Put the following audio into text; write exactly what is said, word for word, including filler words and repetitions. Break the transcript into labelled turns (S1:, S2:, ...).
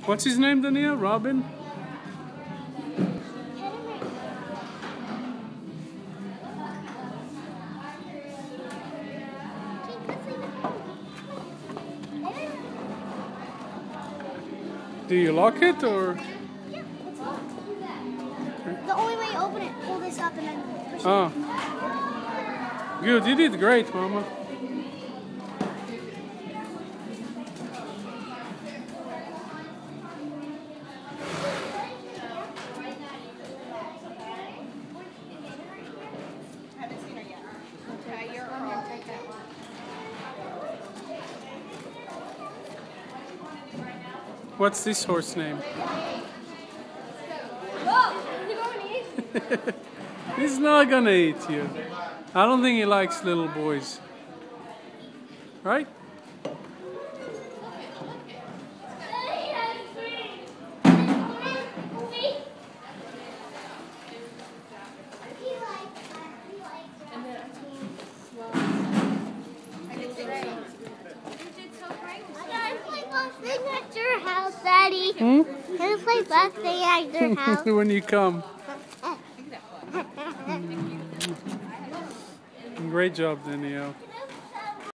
S1: What's his name, Danielle? Robin? Do you lock it or?
S2: Yeah, it's locked. Okay. The only way you open it, pull this up and then push it.
S1: Oh. Good, you did great, Mama. What's this horse name? He's not gonna eat you. I don't think he likes little boys. Right?
S2: At your house, Daddy.
S1: Hmm?
S2: Can I play birthday at your house?
S1: When you come. Great job, Danielle.